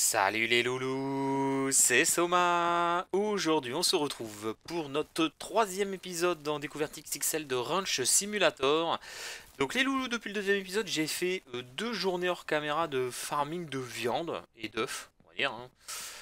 Salut les loulous, c'est Soma. Aujourd'hui on se retrouve pour notre troisième épisode dans Découverte XXL de Ranch Simulator. Donc les loulous, depuis le deuxième épisode j'ai fait 2 journées hors caméra de farming de viande et d'œufs, on va dire, hein,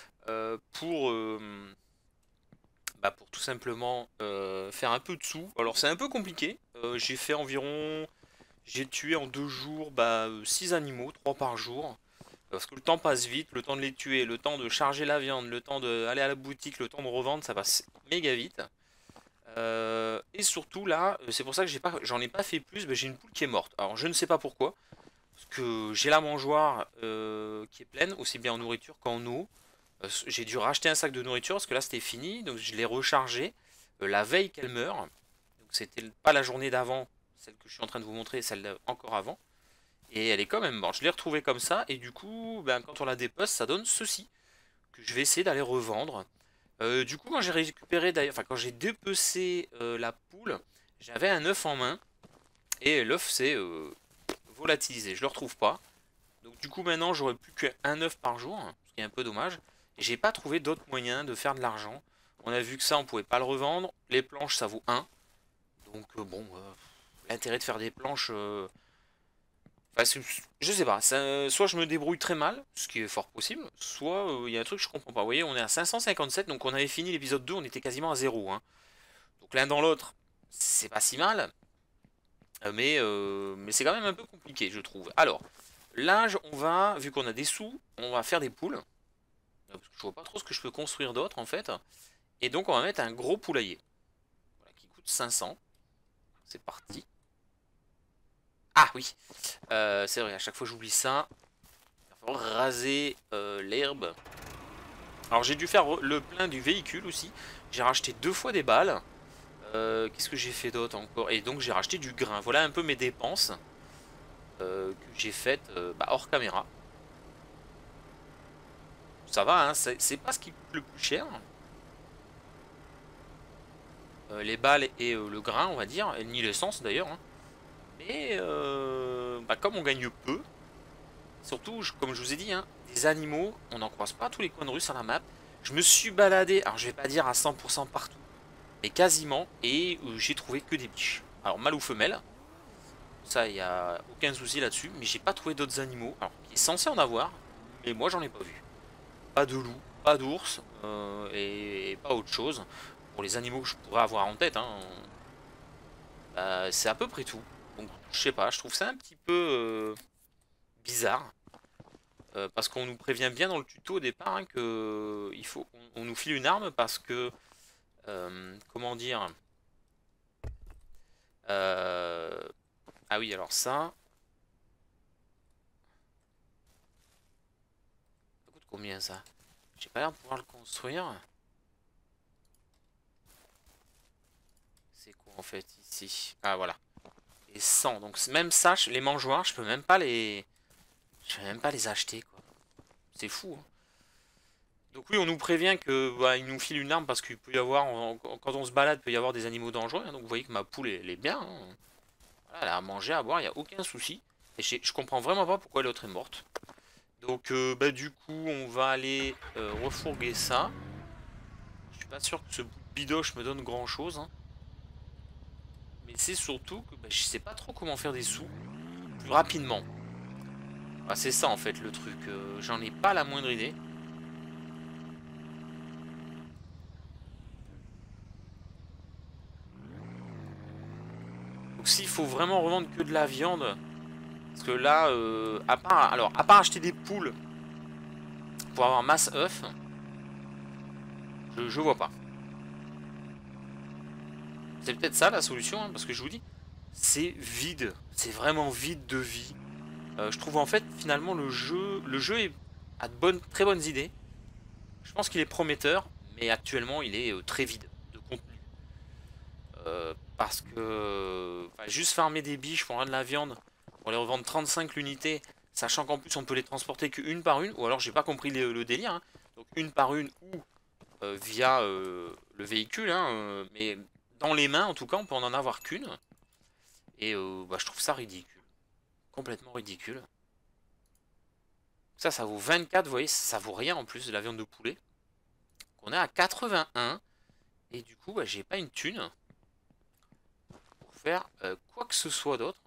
pour tout simplement faire un peu de sous. Alors c'est un peu compliqué. J'ai fait environ, j'ai tué en 2 jours 6 animaux, 3 par jour. Parce que le temps passe vite, le temps de les tuer, le temps de charger la viande, le temps d'aller à la boutique, le temps de revendre, ça passe méga vite. Et surtout là, c'est pour ça que j'en ai pas fait plus, j'ai une poule qui est morte. Alors je ne sais pas pourquoi, parce que j'ai la mangeoire qui est pleine, aussi bien en nourriture qu'en eau. J'ai dû racheter un sac de nourriture parce que là c'était fini, donc je l'ai rechargé la veille qu'elle meurt. Donc c'était pas la journée d'avant, celle que je suis en train de vous montrer, celle encore avant. Et elle est quand même morte. Je l'ai retrouvée comme ça. Et du coup, quand on la dépece, ça donne ceci. Que je vais essayer d'aller revendre. Du coup, quand j'ai récupéré d'ailleurs, enfin quand j'ai dépecé la poule, j'avais un œuf en main. Et l'œuf s'est volatilisé. Je le retrouve pas. Donc du coup maintenant j'aurais plus qu'un œuf par jour. Ce qui est un peu dommage. Et j'ai pas trouvé d'autres moyens de faire de l'argent. On a vu que ça on pouvait pas le revendre. Les planches ça vaut 1. Donc l'intérêt de faire des planches, je sais pas, soit je me débrouille très mal, ce qui est fort possible, soit il y a un truc que je comprends pas. Vous voyez, on est à 557, donc on avait fini l'épisode 2, on était quasiment à zéro, hein. Donc l'un dans l'autre, c'est pas si mal, mais c'est quand même un peu compliqué, je trouve. Alors, là, on va, vu qu'on a des sous, on va faire des poules. Parce que je vois pas trop ce que je peux construire d'autre, en fait. Et donc, on va mettre un gros poulailler. Voilà, qui coûte 500. C'est parti. Ah oui, c'est vrai, à chaque fois j'oublie ça. Il va falloir raser l'herbe. Alors j'ai dû faire le plein du véhicule aussi. J'ai racheté 2 fois des balles. Qu'est-ce que j'ai fait d'autre encore? Et donc j'ai racheté du grain. Voilà un peu mes dépenses que j'ai faites hors caméra. Ça va, hein, c'est pas ce qui coûte le plus cher. Les balles et le grain, on va dire, et ni l'essence d'ailleurs, hein. Mais comme on gagne peu, surtout, comme je vous ai dit, hein, des animaux, on n'en croise pas à tous les coins de rue sur la map. Je me suis baladé, alors je vais pas dire à 100% partout, mais quasiment, et j'ai trouvé que des biches. Alors mâle ou femelle, ça il n'y a aucun souci là-dessus, mais j'ai pas trouvé d'autres animaux, alors qui est censé en avoir, mais moi j'en ai pas vu. Pas de loup, pas d'ours, et pas autre chose. Pour les animaux que je pourrais avoir en tête, hein, c'est à peu près tout. Donc je sais pas, je trouve ça un petit peu bizarre. Parce qu'on nous prévient bien dans le tuto au départ, hein, que il faut on nous file une arme parce que comment dire, euh, ah oui, alors ça coûte combien ça? J'ai pas l'air de pouvoir le construire. C'est quoi en fait ici? Ah voilà. Et 100. Donc même ça, les mangeoires, je peux même pas les acheter quoi. C'est fou, hein. Donc oui, on nous prévient que il nous file une arme parce qu'il peut y avoir, quand on se balade, il peut y avoir des animaux dangereux, hein. Donc vous voyez que ma poule, elle est bien, hein. Voilà, elle a à manger, à boire, il n'y a aucun souci. Et je comprends vraiment pas pourquoi l'autre est morte. Donc du coup, on va aller refourguer ça. Je suis pas sûr que ce bout de bidoche me donne grand chose, hein. Mais c'est surtout que je sais pas trop comment faire des sous plus rapidement. Ah, c'est ça en fait le truc. J'en ai pas la moindre idée. Donc s'il faut vraiment revendre que de la viande, parce que là, à part acheter des poules pour avoir masse œuf, je vois pas. C'est peut-être ça la solution, hein, parce que je vous dis, c'est vide. C'est vraiment vide de vie. Je trouve en fait finalement le jeu a de très bonnes idées. Je pense qu'il est prometteur, mais actuellement il est très vide de contenu. Parce que juste farmer des biches pour avoir de la viande, pour les revendre 35 l'unité, sachant qu'en plus on peut les transporter qu'une par une, ou alors j'ai pas compris le délire, hein. Donc une par une ou via le véhicule, hein, mais dans les mains en tout cas on peut en avoir qu'une. Et je trouve ça ridicule. Complètement ridicule. Ça vaut 24, vous voyez, ça vaut rien en plus de la viande de poulet. On est à 81. Et du coup, bah, j'ai pas une thune pour faire quoi que ce soit d'autre.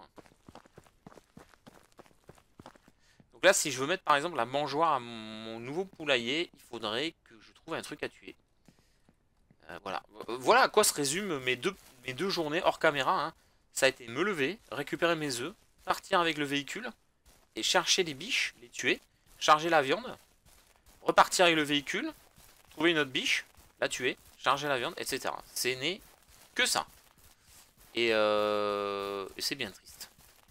Donc là, si je veux mettre par exemple la mangeoire à mon nouveau poulailler, il faudrait que je trouve un truc à tuer. Voilà. Voilà à quoi se résument mes deux journées hors caméra, hein. Ça a été me lever, récupérer mes œufs, partir avec le véhicule et chercher les biches, les tuer, charger la viande, repartir avec le véhicule, trouver une autre biche, la tuer, charger la viande, etc. C'est né que ça. Et c'est bien triste.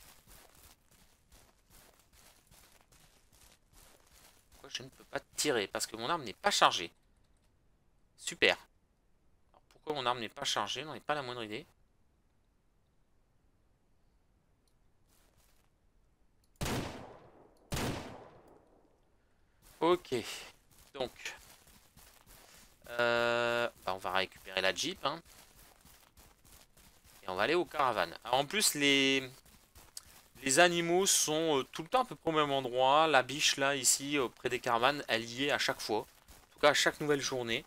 Pourquoi je ne peux pas tirer? Parce que mon arme n'est pas chargée. Super. Alors pourquoi mon arme n'est pas chargée? J'en ai pas la moindre idée. Ok. Donc. Bah, on va récupérer la Jeep. Hein, et on va aller aux caravanes. Alors en plus, les animaux sont tout le temps à peu près au même endroit. La biche là, ici, près des caravanes, elle y est à chaque fois. En tout cas, à chaque nouvelle journée.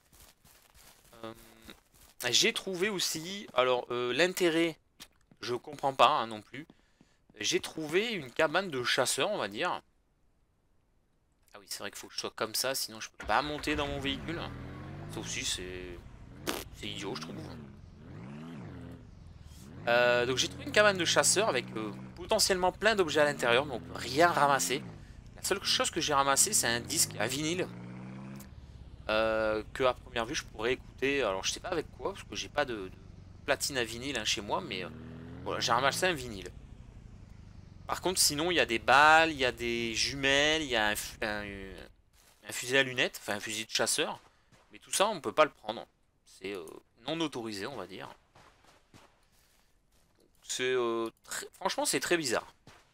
J'ai trouvé aussi, alors l'intérêt, je comprends pas hein, non plus. J'ai trouvé une cabane de chasseurs, on va dire. Ah oui, c'est vrai qu'il faut que je sois comme ça, sinon je peux pas monter dans mon véhicule. Ça aussi, c'est idiot, je trouve. Donc j'ai trouvé une cabane de chasseurs avec potentiellement plein d'objets à l'intérieur, mais on peut rien ramasser. La seule chose que j'ai ramassé, c'est un disque à vinyle. Que à première vue, je pourrais écouter. Alors je sais pas avec quoi, parce que j'ai pas de platine à vinyle hein, chez moi, mais voilà, j'ai ramassé un vinyle. Par contre, sinon, il y a des balles, il y a des jumelles, il y a un fusil à lunettes, enfin un fusil de chasseur. Mais tout ça, on ne peut pas le prendre. C'est non autorisé, on va dire. C'est franchement, c'est très bizarre.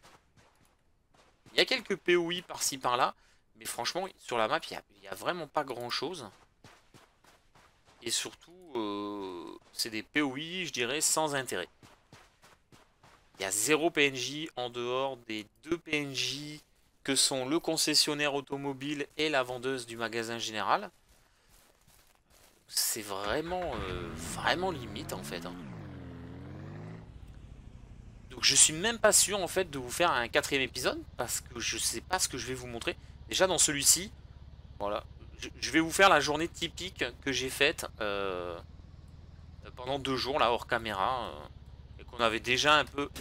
Il y a quelques POI par-ci par-là, mais franchement, sur la map, il y a vraiment pas grand-chose. Et surtout, c'est des POI, je dirais, sans intérêt. Il y a 0 PNJ en dehors des 2 PNJ que sont le concessionnaire automobile et la vendeuse du magasin général. C'est vraiment, vraiment limite en fait. Hein. Donc je suis même pas sûr en fait de vous faire un quatrième épisode parce que je sais pas ce que je vais vous montrer. Déjà dans celui-ci, voilà, je vais vous faire la journée typique que j'ai faite pendant 2 jours là hors caméra et qu'on avait déjà un peu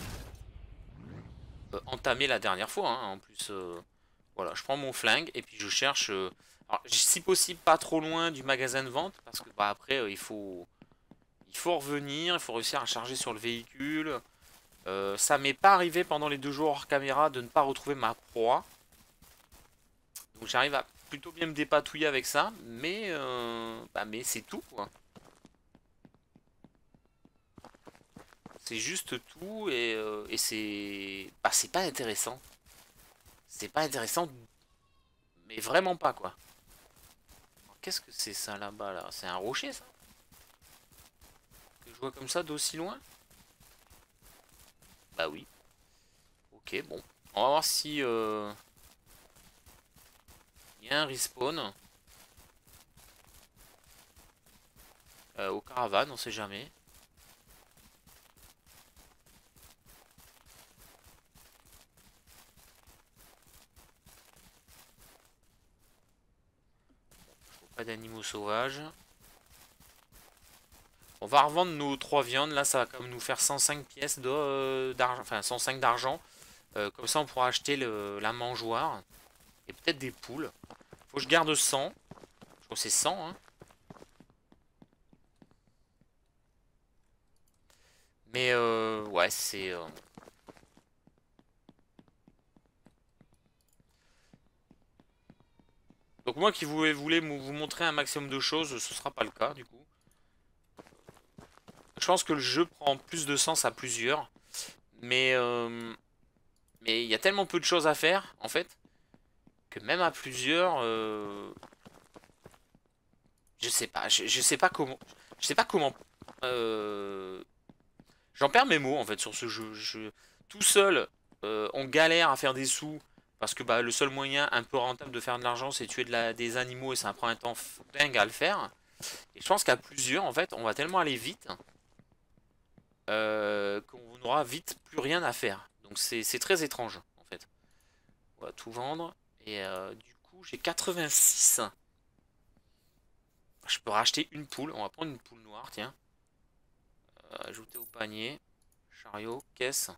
entamé la dernière fois. Hein. En plus, voilà, je prends mon flingue et puis je cherche, alors, si possible pas trop loin du magasin de vente parce que bah, après il faut revenir, il faut réussir à charger sur le véhicule. Ça m'est pas arrivé pendant les 2 jours hors caméra de ne pas retrouver ma proie. Donc j'arrive à plutôt bien me dépatouiller avec ça, mais c'est tout quoi. C'est juste tout et c'est pas intéressant. C'est pas intéressant, mais vraiment pas quoi. Qu'est-ce que c'est ça là-bas là? C'est un rocher ça? Que je vois comme ça d'aussi loin? Bah oui. Ok, bon. On va voir si il y a un respawn. Aux caravanes, on sait jamais. Pas d'animaux sauvages. On va revendre nos 3 viandes. Là, ça va quand même nous faire 105 pièces d'argent. Enfin, 105 d'argent. Comme ça, on pourra acheter la mangeoire. Et peut-être des poules. Faut que je garde 100. Je crois que c'est 100. Hein. Mais ouais, c'est... Donc moi qui voulais vous montrer un maximum de choses, ce sera pas le cas du coup. Je pense que le jeu prend plus de sens à plusieurs. Mais il y a tellement peu de choses à faire, en fait, que même à plusieurs, je sais pas, je sais pas comment, je sais pas comment, j'en perds mes mots en fait sur ce jeu. Tout seul, on galère à faire des sous Parce que bah, le seul moyen un peu rentable de faire de l'argent, c'est tuer des animaux et ça prend un temps dingue à le faire. Et je pense qu'à plusieurs, en fait, on va tellement aller vite qu'on n'aura vite plus rien à faire. Donc c'est très étrange, en fait. On va tout vendre. Et du coup, j'ai 86. Je peux racheter une poule. On va prendre une poule noire, tiens. Ajouter au panier. Chariot, caisse.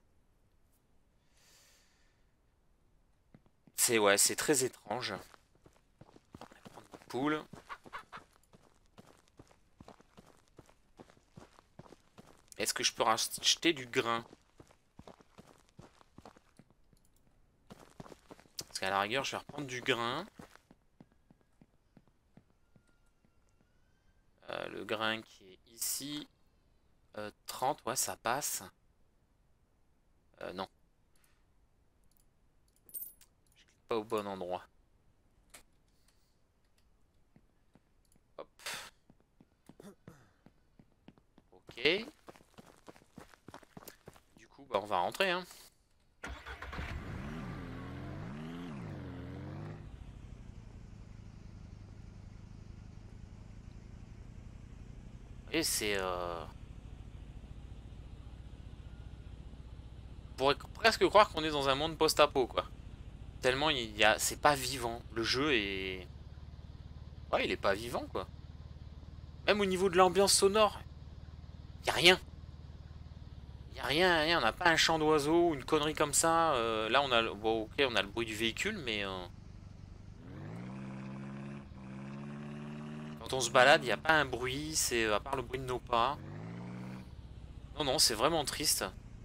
C'est ouais, c'est très étrange. On va prendre une poule. Est-ce que je peux racheter du grain? Parce qu'à la rigueur, je vais reprendre du grain. Le grain qui est ici. 30, ouais, ça passe. Non, je clique pas au bon endroit. Hop, ok. Du coup, bah, on va rentrer, hein. Et c'est... On pourrait presque croire qu'on est dans un monde post-apo, quoi. Tellement c'est pas vivant. Le jeu est... Ouais, il est pas vivant, quoi. Même au niveau de l'ambiance sonore, y a rien. Y a rien, rien. On n'a pas un chant d'oiseau ou une connerie comme ça. Là, on a... Bon, ok, on a le bruit du véhicule, mais... Quand on se balade, il n'y a pas un bruit, c'est à part le bruit de nos pas. Non, non, c'est vraiment triste.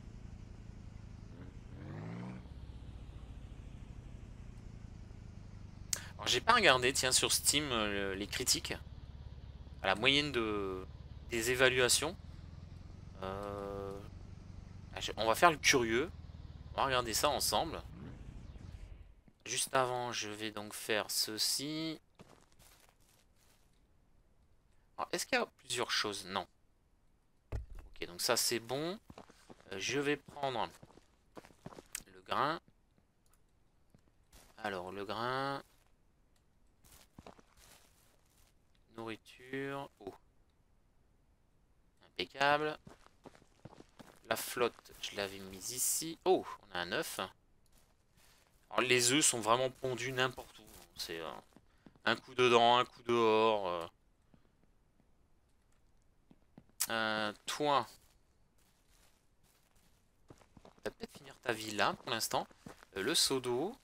Alors, j'ai pas regardé, tiens, sur Steam, les critiques, à la moyenne des évaluations. Euh, on va faire le curieux. On va regarder ça ensemble. Juste avant, je vais donc faire ceci. Alors, est-ce qu'il y a plusieurs choses? Non. Ok, donc ça c'est bon. Je vais prendre le grain. Alors, le grain. Nourriture. Eau. Impeccable. La flotte, je l'avais mise ici. Oh, on a un œuf. Alors, les œufs sont vraiment pondus n'importe où. C'est un coup dedans, un coup dehors. Toi, tu vas peut-être finir ta vie là pour l'instant. Le seau d'eau.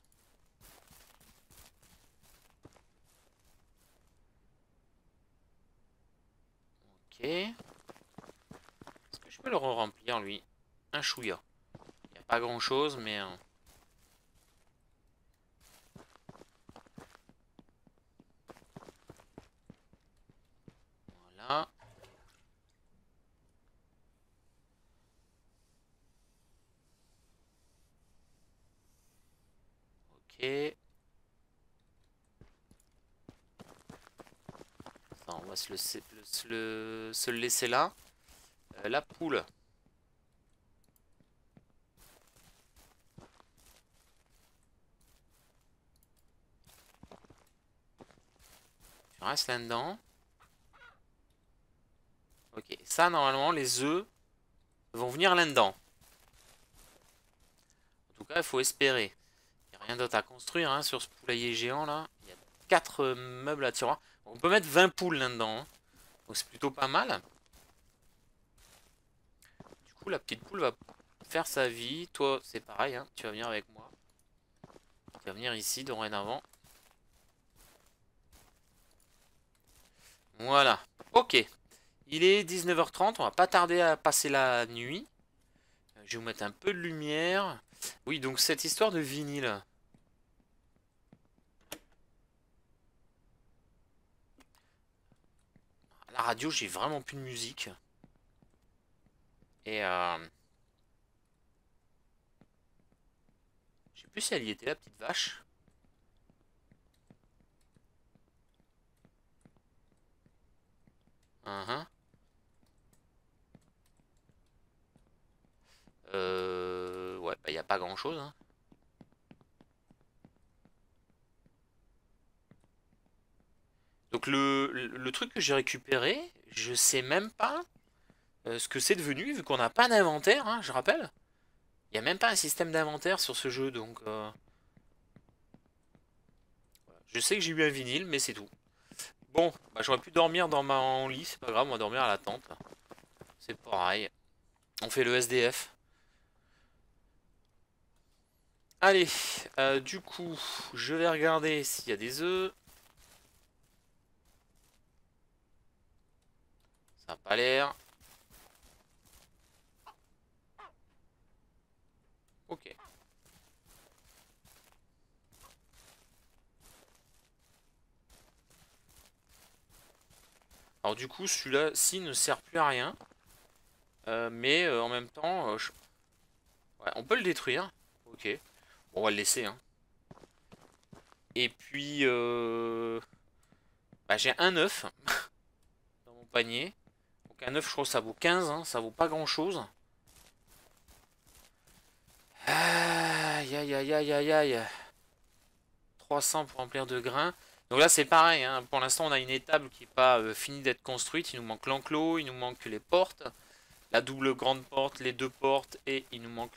Ok. Est-ce que je peux le remplir lui? Un chouïa. Il n'y a pas grand chose, mais... voilà. Ok. Ça, on va se le laisser là. La poule. Tu restes là-dedans. Ok. Ça, normalement, les œufs vont venir là-dedans. En tout cas, il faut espérer. Il n'y a rien d'autre à construire hein, sur ce poulailler géant là. Il y a 4 meubles à tiroir. On peut mettre 20 poules là-dedans. Hein. Donc c'est plutôt pas mal. Du coup, la petite poule va faire sa vie. Toi, c'est pareil. Hein. Tu vas venir avec moi. Tu vas venir ici dorénavant. Voilà. Ok. Il est 19h30. On va pas tarder à passer la nuit. Je vais vous mettre un peu de lumière. Oui, donc cette histoire de vinyle. À la radio, j'ai vraiment plus de musique. Et je sais plus si elle y était, la petite vache. Uhum. Ouais, bah y a pas grand chose. Hein. Donc le truc que j'ai récupéré, je sais même pas ce que c'est devenu, vu qu'on n'a pas d'inventaire, hein, je rappelle. Il n'y a même pas un système d'inventaire sur ce jeu, donc... je sais que j'ai eu un vinyle, mais c'est tout. Bon, bah, j'aurais pu dormir dans mon lit, c'est pas grave, on va dormir à la tente. C'est pareil. On fait le SDF. Allez, du coup, je vais regarder s'il y a des œufs. Ça n'a pas l'air. Ok. Alors du coup, celui-là-ci ne sert plus à rien. Mais en même temps, ouais, on peut le détruire. Ok. Bon, on va le laisser, hein. Et puis, bah, j'ai un œuf dans mon panier. Donc un œuf, je crois que ça vaut 15, hein, ça vaut pas grand-chose. Aïe, aïe, aïe, aïe, aïe, aïe. 300 pour remplir de grains. Donc là, c'est pareil, hein. Pour l'instant, on a une étable qui n'est pas finie d'être construite. Il nous manque l'enclos, il nous manque les portes, la double grande porte, les deux portes, et il nous manque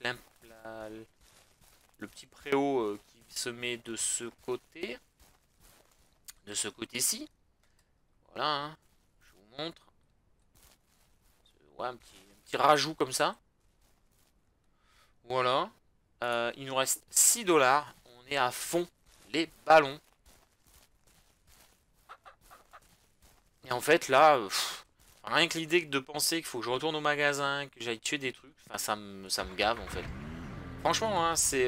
le petit préau qui se met de ce côté. De ce côté-ci. Voilà, hein. Je vous montre. Ouais, un petit rajout comme ça. Voilà. Il nous reste 6 dollars. On est à fond les ballons. Et en fait, là, rien que l'idée de penser qu'il faut que je retourne au magasin, que j'aille tuer des trucs, enfin, ça me gave en fait. Franchement, hein, c'est.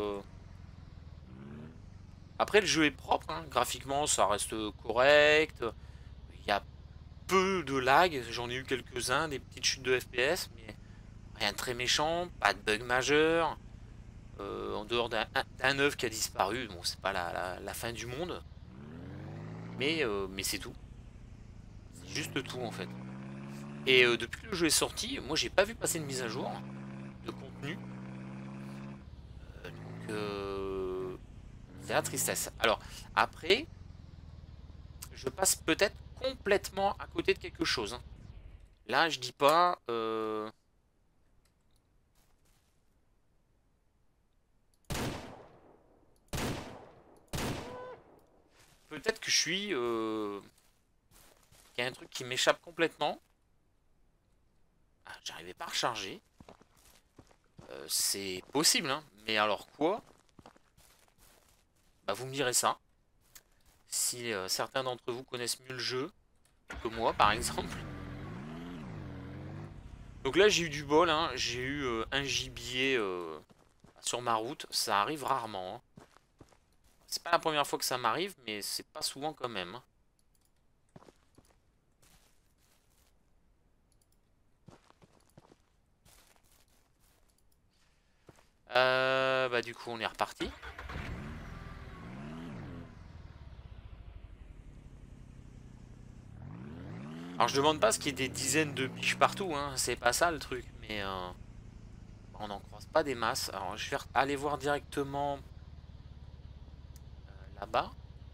Après, le jeu est propre, hein. Graphiquement, ça reste correct. Il y a peu de lag, j'en ai eu quelques-uns, des petites chutes de FPS, mais rien de très méchant, pas de bug majeur. En dehors d'un œuf qui a disparu, bon, c'est pas la fin du monde, mais c'est tout. C'est juste tout en fait. Et depuis que le jeu est sorti, moi j'ai pas vu passer de mise à jour de contenu. Donc c'est la tristesse. Alors après, je passe peut-être complètement à côté de quelque chose, hein. Là je dis pas. Peut-être que je suis. Il y a un truc qui m'échappe complètement. Ah, j'arrivais pas à recharger. C'est possible, hein. Mais alors quoi? Bah vous me direz ça. Si certains d'entre vous connaissent mieux le jeu que moi, par exemple. Donc là, j'ai eu du bol, hein. J'ai eu un gibier sur ma route. Ça arrive rarement, hein. C'est pas la première fois que ça m'arrive, mais c'est pas souvent quand même, hein. Bah du coup, on est reparti. Alors je demande pas ce qu'il y ait des dizaines de biches partout, hein. C'est pas ça le truc, mais on n'en croise pas des masses. Alors je vais aller voir directement là-bas.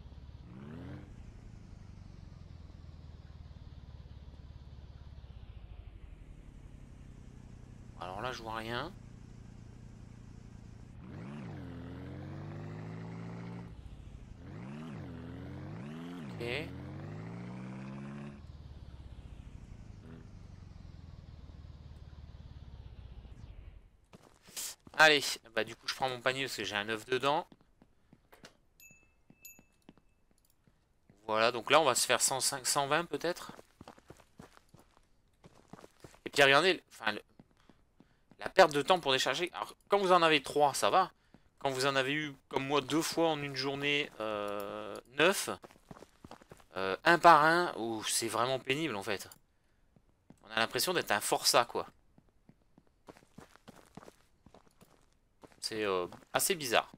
Alors là, je vois rien. Ok. Allez, bah du coup je prends mon panier parce que j'ai un œuf dedans. Voilà, donc là on va se faire 105, 120 peut-être. Et puis regardez, enfin, la perte de temps pour décharger. Alors, quand vous en avez 3, ça va. Quand vous en avez eu, comme moi, 2 fois en une journée, 9, un par un, c'est vraiment pénible en fait. On a l'impression d'être un forçat, quoi. C'est assez bizarre.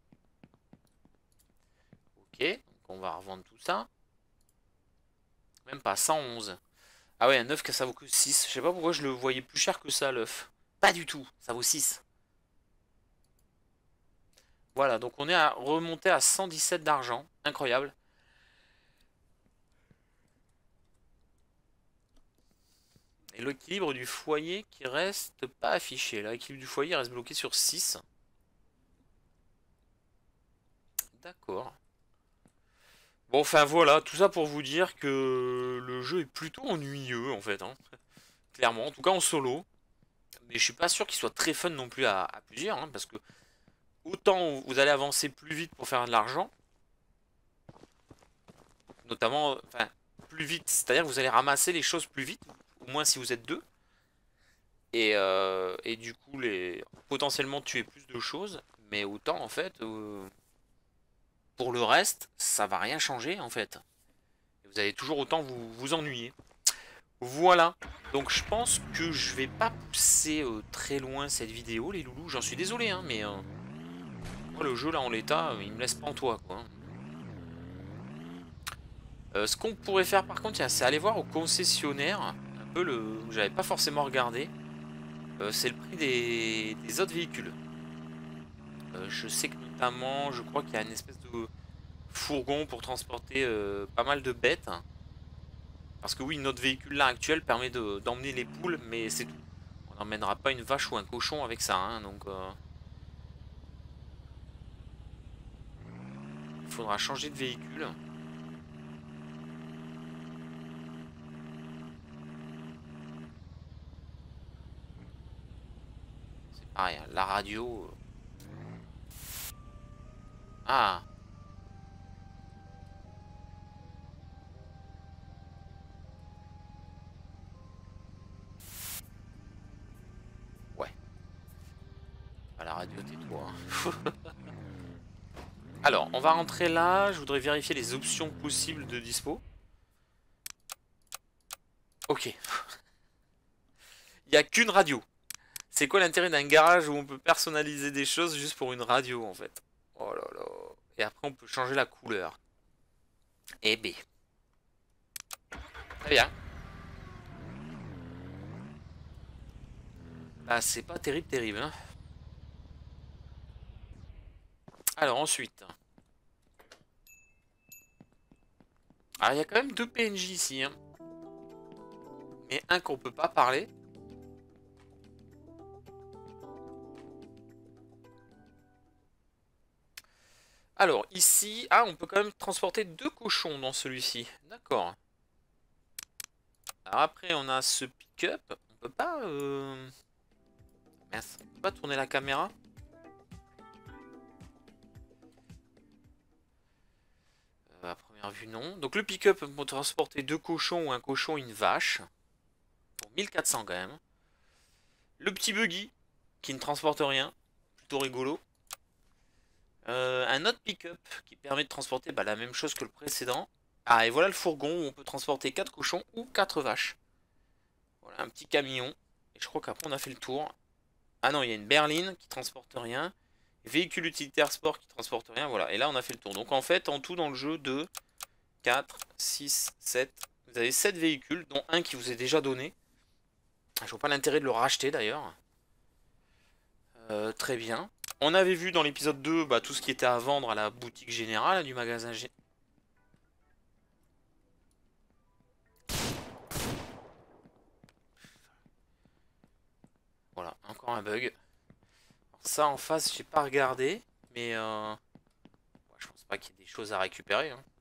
Ok, donc on va revendre tout ça. Même pas 111. Ah ouais, un œuf que ça vaut que 6. Je sais pas pourquoi je le voyais plus cher que ça, l'œuf. Pas du tout, ça vaut 6. Voilà, donc on est à remonter à 117 d'argent. Incroyable. Et l'équilibre du foyer qui reste pas affiché. Là, l'équilibre du foyer reste bloqué sur 6. D'accord. Bon, enfin voilà, tout ça pour vous dire que le jeu est plutôt ennuyeux en fait, hein. Clairement, en tout cas en solo. Mais je suis pas sûr qu'il soit très fun non plus à plusieurs, hein, parce que autant vous allez avancer plus vite pour faire de l'argent, notamment, enfin, plus vite, c'est-à-dire que vous allez ramasser les choses plus vite, au moins si vous êtes deux, et du coup, potentiellement tuer plus de choses, mais autant en fait, pour le reste, ça va rien changer en fait. Vous allez toujours autant vous ennuyer. Voilà, donc je pense que je vais pas pousser très loin cette vidéo les loulous, j'en suis désolé hein, mais moi, le jeu là en l'état, il me laisse pantois quoi. Ce qu'on pourrait faire par contre, c'est aller voir au concessionnaire, un peu le... j'avais pas forcément regardé, c'est le prix des autres véhicules. Je sais que notamment, je crois qu'il y a une espèce de fourgon pour transporter pas mal de bêtes. Parce que oui, notre véhicule là actuel permet d'emmener les poules, mais c'est tout. On n'emmènera pas une vache ou un cochon avec ça, hein, donc il faudra changer de véhicule. C'est pareil, hein, la radio. Ah, ouais. À la radio, tais-toi, hein. Alors, on va rentrer là. Je voudrais vérifier les options possibles de dispo. Ok. Il n'y a qu'une radio. C'est quoi l'intérêt d'un garage où on peut personnaliser des choses juste pour une radio en fait? Oh là là. Et après on peut changer la couleur. Eh B. Très bien. Bah c'est pas terrible terrible hein. Alors ensuite. Alors il y a quand même deux PNJ ici hein. Mais un qu'on peut pas parler. Alors ici, ah on peut quand même transporter deux cochons dans celui-ci. D'accord. Alors après on a ce pick-up. On peut pas... Mince, on peut pas tourner la caméra? À première vue non. Donc le pick-up peut transporter deux cochons ou un cochon et une vache. Pour 1400 quand même. Le petit buggy qui ne transporte rien. Plutôt rigolo. Un autre pick-up qui permet de transporter la même chose que le précédent. Ah et voilà le fourgon où on peut transporter 4 cochons ou 4 vaches. Voilà un petit camion. Et je crois qu'après on a fait le tour. Ah non il y a une berline qui transporte rien. Véhicule utilitaire sport qui transporte rien. Voilà et là on a fait le tour. Donc en fait en tout dans le jeu 2, 4, 6, 7. Vous avez 7 véhicules dont un qui vous est déjà donné. Je vois pas l'intérêt de le racheter d'ailleurs. Très bien. On avait vu dans l'épisode 2 tout ce qui était à vendre à la boutique générale du magasin général. Voilà, encore un bug. Alors ça en face, j'ai pas regardé, mais je pense pas qu'il y ait des choses à récupérer, hein.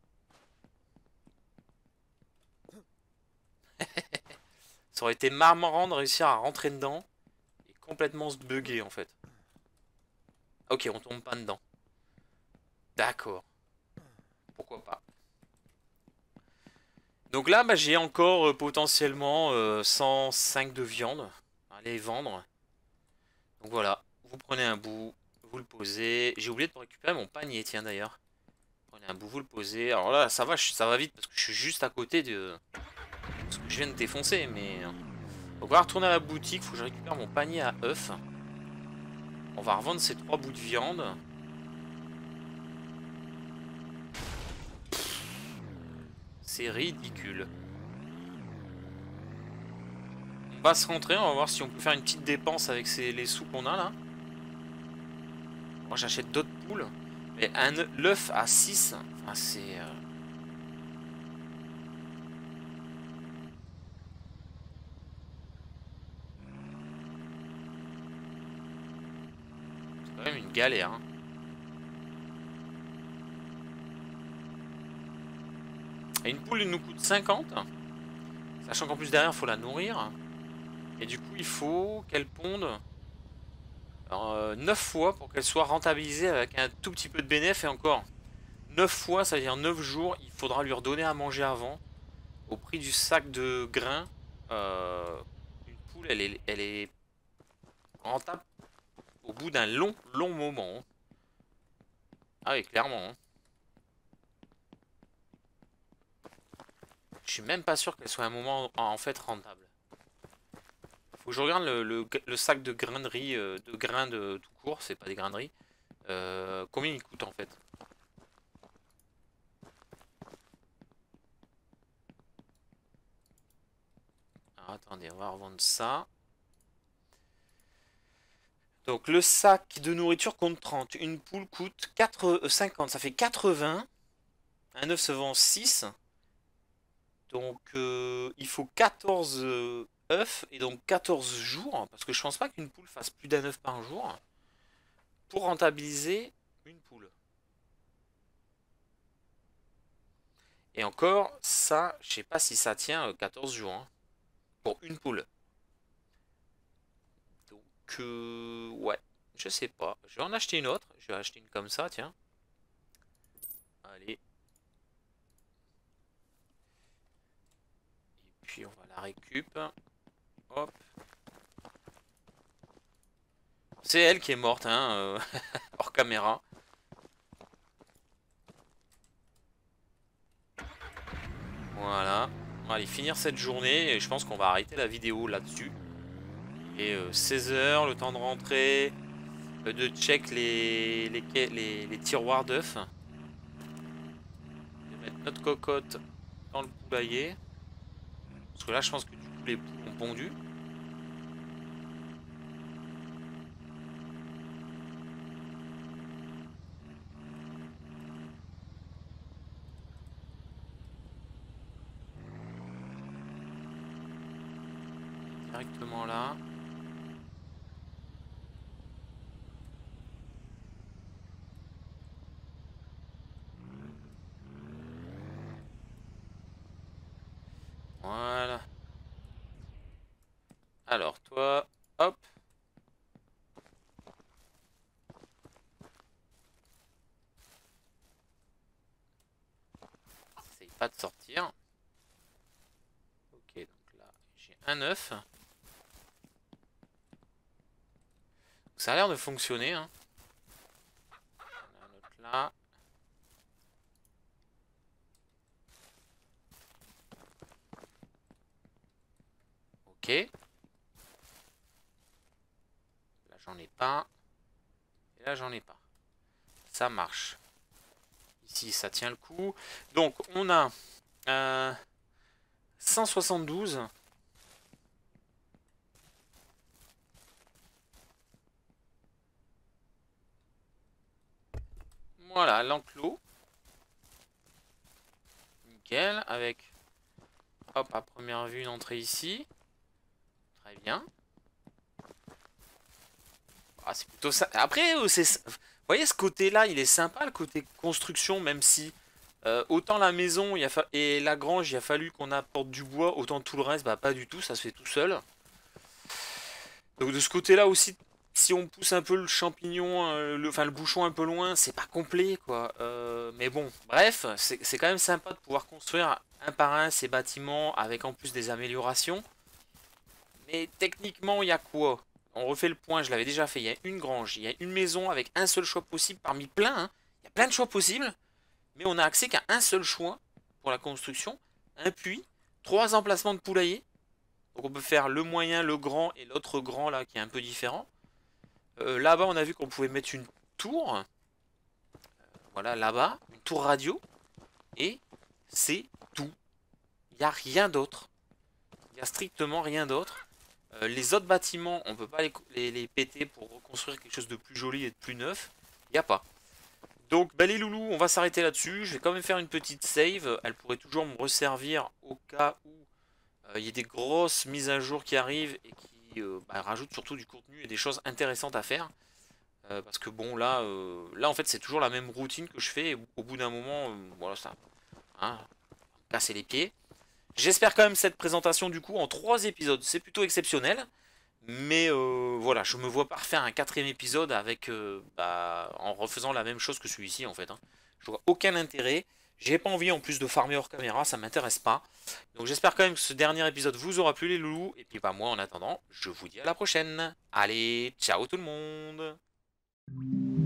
Ça aurait été marrant de réussir à rentrer dedans et complètement se bugger en fait. Ok, on tombe pas dedans. D'accord. Pourquoi pas. Donc là, j'ai encore potentiellement 105 de viande à aller vendre. Donc voilà, vous prenez un bout, vous le posez. J'ai oublié de récupérer mon panier, tiens d'ailleurs. Prenez un bout, vous le posez. Alors là, ça va vite parce que je suis juste à côté de ce que je viens de défoncer. Mais donc on va retourner à la boutique, faut que je récupère mon panier à œufs. On va revendre ces 3 bouts de viande. C'est ridicule. On va se rentrer, on va voir si on peut faire une petite dépense avec les sous qu'on a là. Moi j'achète d'autres poules. Mais l'œuf à 6, enfin c'est... galère, hein. Et une poule, il nous coûte 50. Sachant qu'en plus derrière, il faut la nourrir. Et du coup, il faut qu'elle ponde 9 fois pour qu'elle soit rentabilisée avec un tout petit peu de bénéfice. Et encore, 9 fois, ça veut dire 9 jours, il faudra lui redonner à manger avant. Au prix du sac de grains. Une poule, elle est rentable au bout d'un long moment, hein. Ah oui, clairement, hein. Je suis même pas sûr qu'elle soit un moment en fait rentable. Faut que je regarde le sac de grains de riz, de grains de tout court, c'est pas des grains de riz. Combien il coûte en fait? Alors attendez, on va revendre ça. Donc le sac de nourriture compte 30. Une poule coûte 50, ça fait 80. Un œuf se vend 6. Donc il faut 14 œufs et donc 14 jours. Parce que je pense pas qu'une poule fasse plus d'un œuf par jour. Pour rentabiliser une poule. Et encore, ça, je sais pas si ça tient 14 jours, hein, pour une poule. Donc, ouais, je sais pas. Je vais en acheter une autre. Je vais acheter une comme ça, tiens. Allez. Et puis, on va la récup. Hop. C'est elle qui est morte, hein, hors caméra. Voilà. On va aller finir cette journée et je pense qu'on va arrêter la vidéo là-dessus. Et 16 heures, le temps de rentrer, de check les tiroirs d'œufs. De mettre notre cocotte dans le poulailler. Parce que là, je pense que du coup, les poules ont pondu. Directement là. Voilà. Alors, toi, hop. Essaye pas de sortir. Ok, donc là, j'ai un œuf. Ça a l'air de fonctionner, hein. On a un autre là. Ok. Là, j'en ai pas. Et là, j'en ai pas. Ça marche. Ici, ça tient le coup. Donc, on a 172. Voilà, l'enclos. Nickel. Avec, hop, à première vue, une entrée ici. Très bien. Ah, c'est plutôt ça. Après, vous voyez, ce côté-là, il est sympa, le côté construction, même si autant la maison et la grange, il a fallu qu'on apporte du bois, autant tout le reste, bah pas du tout, ça se fait tout seul. Donc de ce côté-là aussi, si on pousse un peu le champignon, enfin le bouchon un peu loin, c'est pas complet, quoi. Mais bon, bref, c'est quand même sympa de pouvoir construire un par un ces bâtiments avec en plus des améliorations. Mais techniquement, il y a quoi? On refait le point, je l'avais déjà fait. Il y a une grange, il y a une maison avec un seul choix possible parmi plein, hein. Il y a plein de choix possibles, mais on a accès qu'à un seul choix pour la construction. Un puits, 3 emplacements de poulailler. Donc on peut faire le moyen, le grand et l'autre grand là qui est un peu différent. Là-bas, on a vu qu'on pouvait mettre une tour. Voilà, là-bas, une tour radio. Et c'est tout. Il n'y a rien d'autre. Il n'y a strictement rien d'autre. Les autres bâtiments, on peut pas les péter pour reconstruire quelque chose de plus joli et de plus neuf. Il n'y a pas. Donc bah, les loulous, on va s'arrêter là-dessus. Je vais quand même faire une petite save. Elle pourrait toujours me resservir au cas où il y a des grosses mises à jour qui arrivent et qui bah, rajoutent surtout du contenu et des choses intéressantes à faire. Parce que bon, là en fait, c'est toujours la même routine que je fais. Et au bout d'un moment, voilà, ça, hein, casser les pieds. J'espère quand même cette présentation du coup en 3 épisodes. C'est plutôt exceptionnel. Mais voilà, je me vois pas refaire un quatrième épisode avec en refaisant la même chose que celui-ci en fait, hein. Je vois aucun intérêt. J'ai pas envie en plus de farmer hors caméra, ça m'intéresse pas. Donc j'espère quand même que ce dernier épisode vous aura plu les loulous. Et puis bah moi en attendant, je vous dis à la prochaine. Allez, ciao tout le monde.